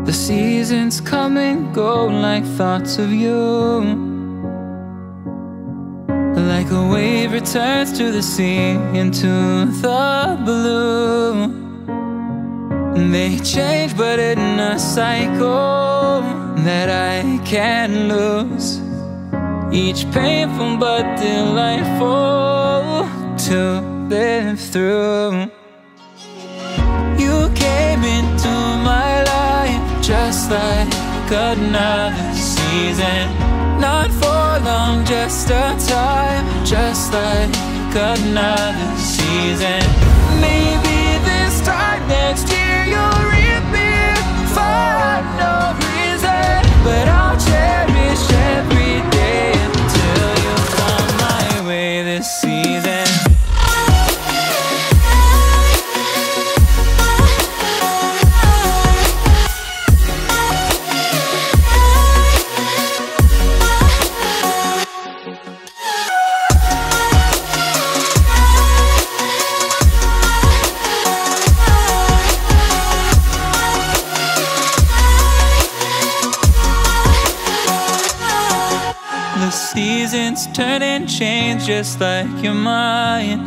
The seasons come and go like thoughts of you. Like a wave returns to the sea, into the blue. They change but in a cycle that I can't lose. Each painful but delightful to live through. You came into my life just like another season. Not for long, just a time, just like another season. Maybe this time next year you'll reappear for no reason, but I'll cherish every day until you come my way this season. The seasons turn and change just like your mind.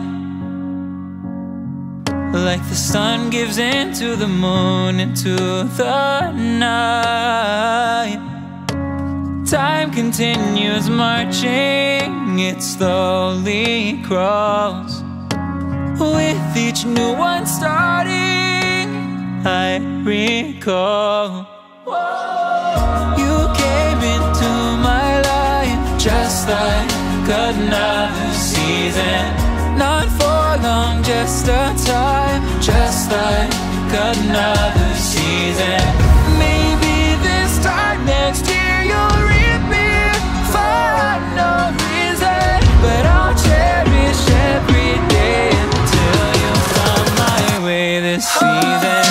Like the sun gives into the moon, into the night. Time continues marching, it slowly crawls. With each new one starting, I recall. You came into my life just like another season. Not for long, just a time, just like another season. Maybe this time next year you'll reappear for no reason, but I'll cherish every day until you come my way this season.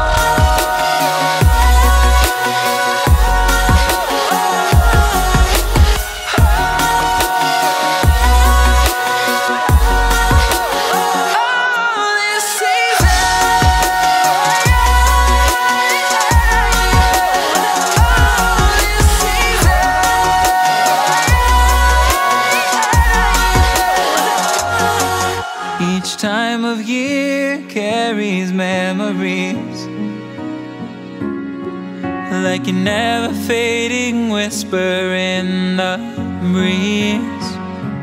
Each time of year carries memories, like a never fading whisper in the breeze.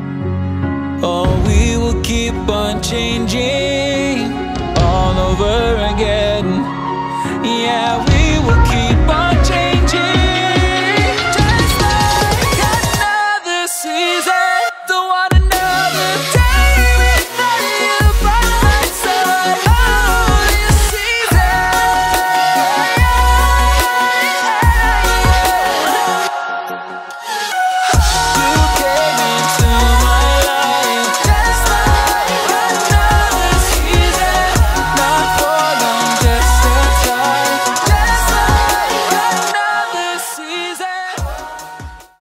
Oh, we will keep on changing all over